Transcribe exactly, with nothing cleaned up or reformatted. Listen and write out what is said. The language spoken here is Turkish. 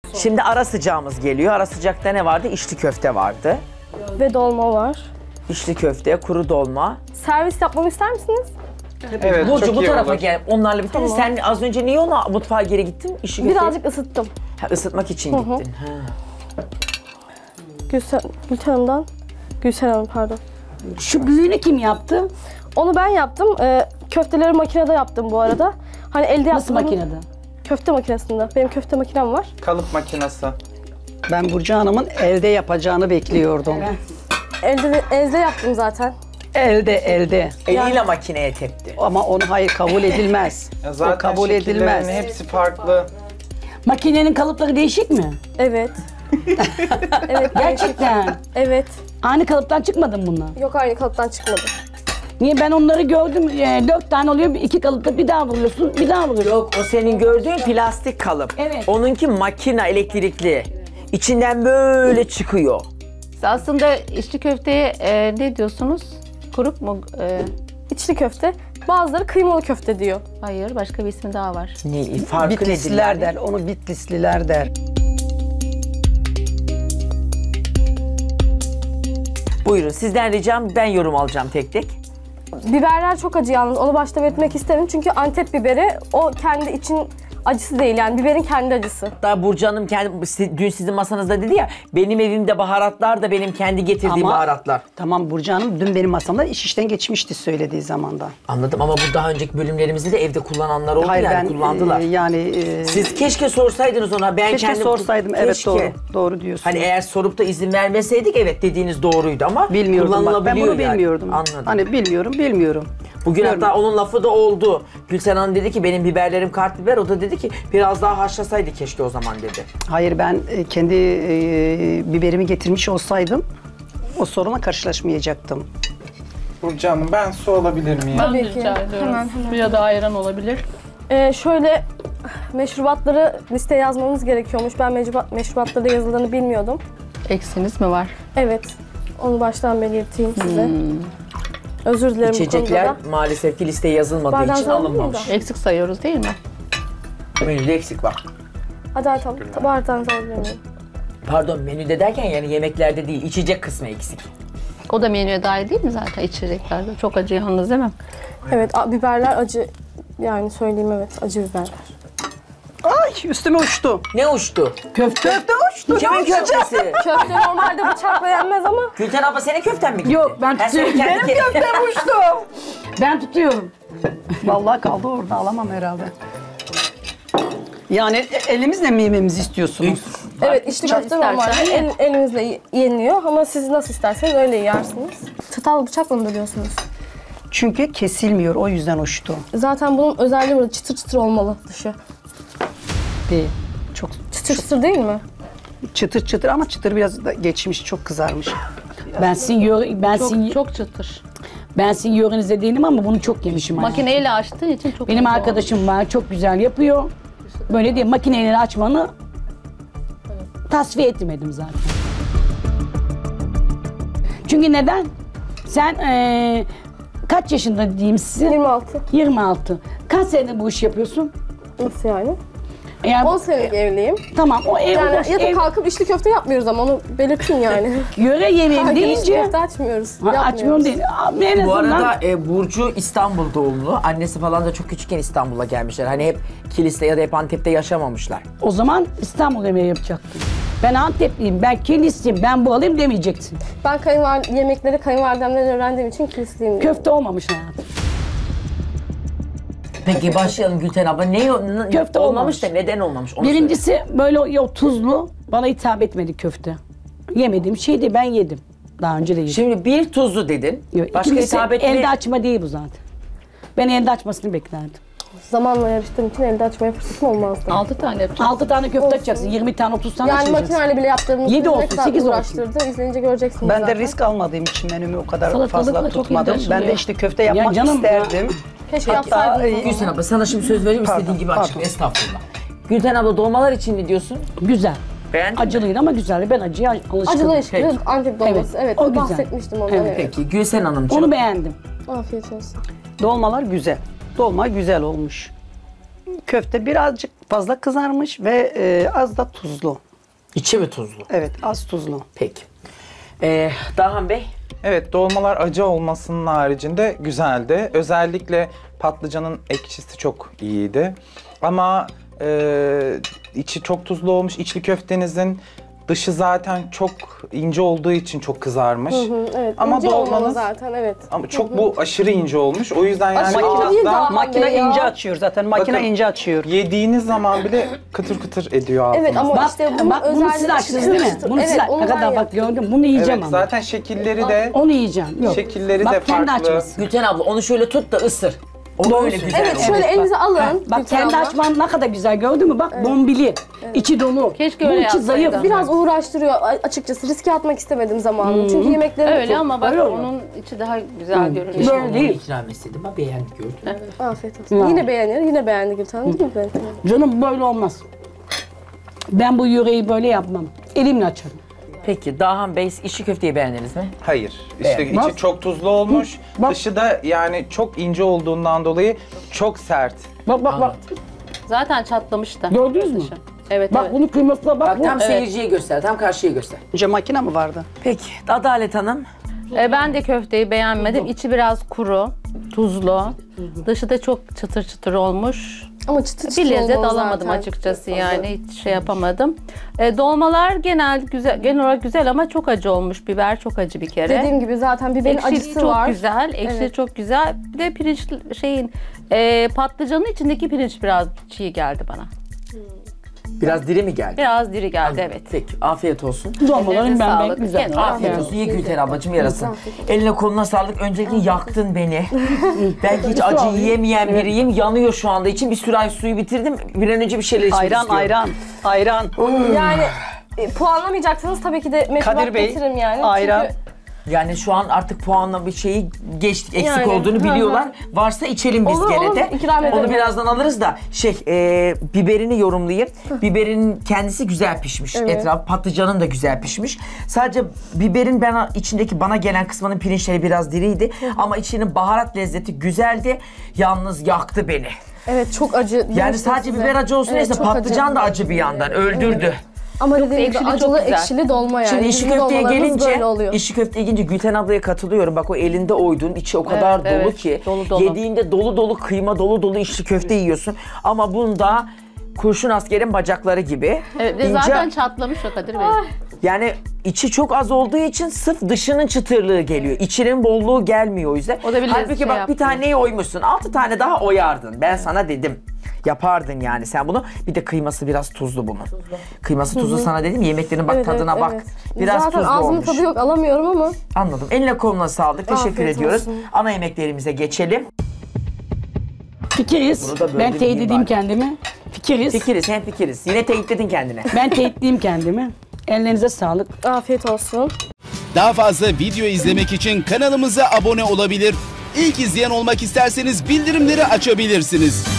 Şimdi ara sıcağımız geliyor. Ara sıcakta ne vardı? İçli köfte vardı. Ve dolma var. İçli köfte, kuru dolma. Servis yapmamı ister misiniz? Evet, Burcu çok bu iyi tarafa olur. gel. Onlarla bir Tamam. Sen az önce niye ona mutfağa geri gittin? İşi köfte. Birazcık ısıttım. Ha, ısıtmak için Hı hı. gittin. Ha. Gülsen, Gülten Hanım'dan. Gülsen Hanım pardon. Şu büyüğünü kim yaptı? Onu ben yaptım. Ee, köfteleri makinede yaptım bu arada. Hani elde Nasıl yaptım. makinede? Köfte makinesinde. Benim köfte makinem var. Kalıp makinesi. Ben Burcu Hanım'ın elde yapacağını bekliyordum. Elde, elde yaptım zaten. Elde, elde. Eliyle makineye tepti. Ama onu hayır kabul edilmez. Ya O zaten kabul şekillerin edilmez. hepsi farklı. Makinenin kalıpları değişik mi? Evet. Evet. Gerçekten. Evet. Aynı kalıptan çıkmadın bunlar. Yok aynı kalıptan çıkmadı. Niye ben onları gördüm, e, dört tane oluyor, iki kalıpta bir daha vuruyorsun, bir daha vuruyorsun. Yok o senin gördüğün plastik kalıp. Evet. Onunki makine elektrikli. İçinden böyle çıkıyor. Aslında içli köfteye e, ne diyorsunuz? Kurup mu? E, İçli köfte. Bazıları kıymalı köfte diyor. hayır, başka bir ismi daha var. Ne farkı nedir Bitlisliler yani? der, onu Bitlisliler der. Buyurun sizden ricam ben yorum alacağım tek tek. Biberler çok acı yalnız. Onu başta belirtmek isterim. Çünkü Antep biberi o kendi için acısı değil yani. Biberin kendi acısı. Hatta Burcu Hanım kendi, si- dün sizin masanızda dedi ya, benim evimde baharatlar da benim kendi getirdiğim Ama- baharatlar. Tamam Burcu Hanım, dün benim masamda iş işten geçmişti söylediği zamanda. Anladım ama bu daha önceki bölümlerimizde de evde kullananlar oldu Hayır yani ben kullandılar. e, yani... e, Siz keşke sorsaydınız ona. Ben keşke kendim sorsaydım, evet Keşke. doğru, doğru diyorsun. Hani eğer sorup da izin vermeseydik evet dediğiniz doğruydu ama Bilmiyordum bak, ben kullanılabiliyor bunu yani. bilmiyordum. Anladım. Hani bilmiyorum, bilmiyorum. Bugün Görmedim. hatta onun lafı da oldu. Gülsen Hanım dedi ki benim biberlerim kart biber. O da dedi ki biraz daha haşlasaydı keşke o zaman dedi. Hayır ben e, kendi e, biberimi getirmiş olsaydım o sorunla karşılaşmayacaktım. Burcu Hanım ben su alabilir miyim? Tabii ki. Rica ediyorum. Hemen, hemen. Ya da ayran olabilir. Ee, şöyle meşrubatları listeye yazmamız gerekiyormuş. Ben meşrubat, meşrubatlarda yazıldığını bilmiyordum. Eksiniz mi var? Evet. Onu baştan belirteyim size. Özür dilerim bu İçecekler konuda da. maalesef ki listeye yazılmadığı Bardağı için alalım alınmamış. da. Eksik sayıyoruz değil mi? Menüde eksik var. Hadi hadi tamam. Bardağınızı alabilir miyim? Pardon menüde derken yani yemeklerde değil içecek kısmı eksik. O da menüye dahil değil mi zaten içeceklerde? Çok acı yalnız değil mi? Evet a- biberler acı. Yani söyleyeyim evet acı biberler. Ay üstüme uçtu. Ne uçtu? Köfte. Köfte uçtu. Kimin köftesi? Köfte normalde bıçakla yenmez ama. Gülten abla senin köften mi gitti? Yok, ben Ha, senin tutuyorum. kendi köften uçtu. Ben tutuyorum. Vallahi kaldı orada, alamam herhalde. Yani e- elimizle mi yememizi istiyorsunuz? Evet içli köfte istersen normalde ye. el, elinizle y- yeniliyor ama siz nasıl isterseniz öyle yersiniz. Çatal bıçakla mı bölüyorsunuz? Çünkü kesilmiyor, o yüzden uçtu. Zaten bunun özelliği burada çıtır çıtır olmalı dışı. Değil. Çok Çıtır çıtır değil mi? çıtır çıtır ama çıtır biraz da geçmiş, çok kızarmış. Ben sizin yöre, ben sizin, Çok, çok çıtır. ben sizin yörenizde değilim ama bunu çok yemişim. hayatım. Makineyle açtığın için çok Benim acı arkadaşım var, çok güzel yapıyor. Böyle değil, makineyle açmanı tasfiye etmedim zaten. Çünkü neden? Sen eee, kaç yaşında diyeyim size? yirmi altı. yirmi altı. Kaç senedir bu işi yapıyorsun? Nasıl yani? Yani, on senelik evliyim. tamam o ev, Yani boş, yatıp ev kalkıp içli köfte yapmıyoruz ama onu belirteyim yani. yöre yemeğim Her gün içli deyince köfte açmıyoruz. ha, yapmıyoruz. açmıyorum değil. Abi en Bu azından arada e, Burcu İstanbul doğumlu. Annesi falan da çok küçükken İstanbul'a gelmişler. Hani hep Kilis'te ya da hep Antep'te yaşamamışlar. o zaman İstanbul yemeği yapacaktım. Ben Antepliyim, ben Kilisliyim, ben bu alayım demeyeceksin. Ben kayınval yemekleri kayınvalidemden öğrendiğim için kilisliyim. Köfte olmamış hayatım. Peki başlayalım Gülten abla. Ne, ne Köfte olmamış olmamış. da neden olmamış? Onu söyle. Birincisi böyle o, o tuzlu bana hitap etmedi köfte. Yemediğim şeydi, ben yedim. Daha önce de yedim. Şimdi bir tuzlu dedin. Yok, Başka ikincisi, hitap etme. elde açma değil bu zaten. Ben elde açmasını beklerdim. Zamanla yarıştığım için elde açmaya fırsatım olmazdı. Altı tane yapacağız. altı tane köfte Olsun. açacaksın, yirmi tane, otuz tane Yani açacaksın. makineyle bile yaptığımız Yedi ne olsun, kadar sekiz olsun. uğraştırdı. İzleyince göreceksiniz Ben de zaten. risk almadığım için menümü o kadar Salatalıkla fazla çok tutmadım. iyi Ben de taşınıyor. işte köfte yapmak canım, isterdim. Keşke Hatta yapsaydınız. e, Gülten abla sana şimdi söz vereyim Pardon, istediğin gibi pardon. açıkla. Estağfurullah. Gülten abla dolmalar için ne diyorsun? Güzel. Beğendin mi? Acılıydı ama güzeldi. Ben acıya alışkınım. Acılı eşkili Peki. Antep dolması. Evet, Evet, o güzel. bahsetmiştim ondan. Evet. Evet. Peki Gülsen Hanımcığım. Onu beğendim. Afiyet olsun. dolmalar güzel. Dolma güzel olmuş. Köfte birazcık Fazla kızarmış ve e, az da tuzlu. İçi mi tuzlu? Evet, az tuzlu. Peki. Ee, Dahan Bey? Evet, dolmalar acı olmasının haricinde güzeldi. Özellikle patlıcanın ekşisi çok iyiydi. Ama e, içi çok tuzlu olmuş. İçli köftenizin dışı zaten çok ince olduğu için çok kızarmış. Hı hı, evet. Ama İnce olmalı dolmanız zaten, evet. ama çok bu aşırı ince olmuş. O yüzden yani Aşırı biraz değil daha daha. Makine Aman be ya. ince açıyor zaten. Makine Bakın, ince açıyor. yediğiniz zaman bile kıtır kıtır ediyor ağzınızda. Evet ama Bak, işte bunun bak bunu siz özelliği açtınız değil mi? çıtır Bunu çıtır. siz Evet, ne onu ben kadar bak yaptım. gördüm. Bunu yiyeceğim Evet, ama. zaten şekilleri de Onu yiyeceğim. Yok. Şekilleri bak, de kendi farklı. açması. Gülten abla onu şöyle tut da ısır. O Doğru öyle söylüyorsun. güzel Evet, olur. şöyle elinize alın. Bak Gülten kendi abla. açman ne kadar güzel gördün mü? Bak bombili. İçi dolu. Keşke Bu öyle içi yapsaydın. zayıf. Biraz uğraştırıyor a- açıkçası. Riske atmak istemedim zamanını. Çünkü yemeklerim Öyle çok- ama bak Öyle mi? onun içi daha güzel görünüyor. Böyle Onu değil. ikram etseydim ama beğendik gördün. Afiyet olsun. Ya. Yine beğenir, yine beğendi Gülten Hanım, değil mi? Ben- Canım böyle olmaz. Ben bu yüreği böyle yapmam. Elimle açarım. Peki Dahan Bey içli köfteyi beğendiniz mi? Hayır. İşte Beğenmez. içi çok tuzlu olmuş. Bak. Dışı da yani çok ince olduğundan dolayı çok sert. Bak bak bak. Zaten çatlamış da. Gördünüz mü? Evet, Bak evet. bunu kıymasına bak. Bak bu. tam seyirciye göster, tam karşıya göster. Önce makine mi vardı? Peki Adalet Hanım? E, ben de köfteyi beğenmedim. İçi biraz kuru, tuzlu. Dışı da çok çıtır çıtır olmuş. Ama çıtır çıtır Bir lezzet olmalı alamadım zaten. açıkçası yani hiç şey yapamadım. E, dolmalar genel güzel, genel olarak güzel ama çok acı olmuş. Biber çok acı bir kere. Dediğim gibi zaten biberin Ekşisi acısı çok var. güzel, ekşi Evet. çok güzel. Bir de pirinç şeyin e, patlıcanın içindeki pirinç biraz çiğ geldi bana. Biraz diri mi geldi? Biraz diri geldi evet. Pek afiyet olsun. Dolmaların Ellerine ben sağlık. ben güzel. Kendi- Afiyet olsun. Ye Gülten ablacığım yarasın. Eline koluna sağlık. Öncelikle yaktın beni. Belki hiç acı yiyemeyen biriyim. Yanıyor şu anda. İçim bir sürahi suyu bitirdim. Bir an önce bir şeyler içmek Ayran, istiyorum. ayran, ayran. Yani e, puanlamayacaksanız tabii ki de Kadir meşrubat Bey, getiririm yani. ayran. Çünkü Yani şu an artık puanla bir şeyi geçtik, eksik Yani, olduğunu hı biliyorlar. Varsa içelim biz Olur, gene olur, de. ikram Onu ederim. birazdan alırız da şey e, biberini yorumlayayım. Biberin kendisi güzel pişmiş. Evet. Etraf patlıcanın da güzel pişmiş. Sadece biberin ben içindeki bana gelen kısmının pirinçleri biraz diriydi ama içinin baharat lezzeti güzeldi. Yalnız yaktı beni. evet çok acı. Yani demiştim sadece size. biber acı olsun Evet, neyse çok patlıcan da acı bir yandan öldürdü. Ama dediğim gibi ekşili, çok acılı güzel. ekşili dolma yani. Şimdi işi Bizim köfteye dolmalarımız gelince, böyle oluyor. işi köfteye gelince Gülten ablaya katılıyorum. Bak o elinde oyduğun içi o kadar Evet, dolu evet. ki. Dolu dolu. Yediğinde dolu dolu kıyma, dolu dolu içli köfte yiyorsun. Ama bunda kurşun askerin bacakları gibi. Evet, ve ince- zaten çatlamış o Kadir Bey. Yani içi çok az olduğu için sırf dışının çıtırlığı geliyor. İçinin bolluğu gelmiyor o yüzden. O da bir Halbuki şey bak yaptı. bir taneyi oymuşsun. Altı tane daha oyardın. Ben sana dedim. Yapardın yani sen bunu. Bir de kıyması biraz tuzlu bunun. Kıyması tuzlu sana dedim. Yemeklerine bak, Evet, tadına evet, bak. evet. Biraz Zaten tuzlu ağzımın olmuş. tadı yok, alamıyorum ama. Anladım. Eline koluna sağlık. Teşekkür Afiyet ediyoruz. olsun. Ana yemeklerimize geçelim. Fikiriz. Bunu da böyle Ben bir teyit bileyim edeyim bari. kendimi. Fikiriz. Fikiriz, hem fikiriz. Yine teyitledin kendine. Ben teyitleyeyim kendimi. Ellerinize sağlık. Afiyet olsun. Daha fazla video izlemek için kanalımıza abone olabilir. İlk izleyen olmak isterseniz bildirimleri açabilirsiniz.